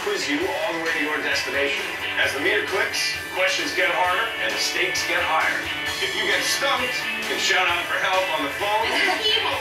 quiz you all the way to your destination. As the meter clicks, the questions get harder and the stakes get higher. If you get stumped, you can shout out for help on the phone.